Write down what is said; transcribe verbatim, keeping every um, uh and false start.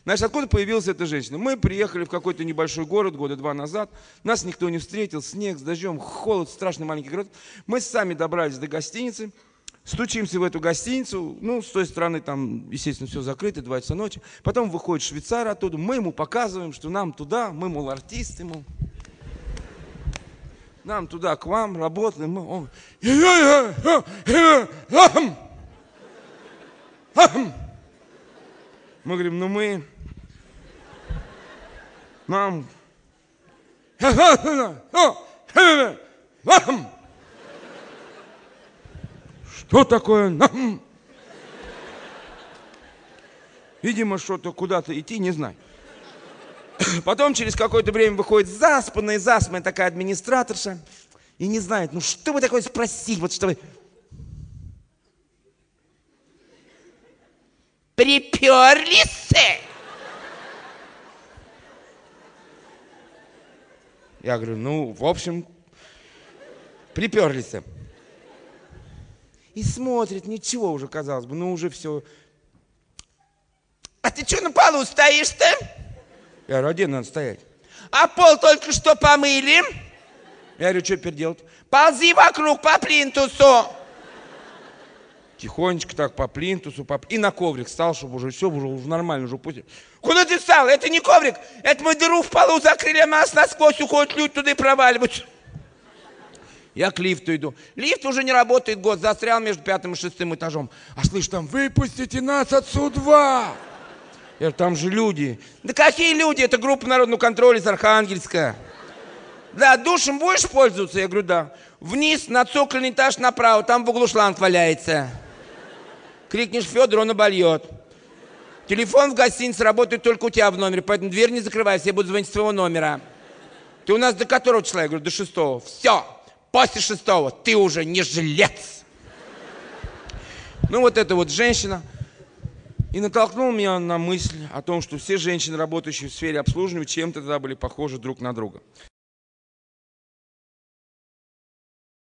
Значит, откуда появилась эта женщина? Мы приехали в какой-то небольшой город года два назад. Нас никто не встретил. Снег с дождем, холод, страшный маленький город. Мы сами добрались до гостиницы. Стучимся в эту гостиницу. Ну, с той стороны там, естественно, все закрыто, два часа ночи. Потом выходит швейцар оттуда. Мы ему показываем, что нам туда. Мы, мол, артисты, мол. Нам туда, к вам, работаем. Мы, он... Мы говорим, ну мы... Нам... Что такое? Видимо, что-то куда-то идти, не знаю. Потом через какое-то время выходит заспанная, заспанная такая администраторша и не знает, ну что вы такое спросить, вот что вы... Приперлись? Я говорю, ну, в общем, приперлись. И смотрит, ничего уже, казалось бы, ну уже все. А ты что на полу стоишь-то? Я говорю, а где надо стоять? А пол только что помыли. Я говорю, что теперь делать? Ползи вокруг по плинтусу. Тихонечко так по плинтусу, по... и на коврик стал, чтобы уже все, уже, уже нормально, уже пусть. Куда ты встал? Это не коврик, это мы дыру в полу закрыли, а нас насквозь уходят люди туда и проваливаются. Я к лифту иду. Лифт уже не работает год, застрял между пятым и шестым этажом. А слышь, там, выпустите нас отсюда! Я говорю, там же люди. Да какие люди? Это группа народного контроля из Архангельска. Да, душем будешь пользоваться? Я говорю, да. Вниз, на цокольный этаж направо, там в углу шланг валяется. Крикнешь Федор, он обольет. Телефон в гостинице работает только у тебя в номере, поэтому дверь не закрывай, все будут звонить с твоего номера. Ты у нас до которого числа? Я говорю, до шестого. Все, после шестого ты уже не жилец. Ну вот эта вот женщина. И натолкнула меня на мысль о том, что все женщины, работающие в сфере обслуживания, чем-то тогда были похожи друг на друга.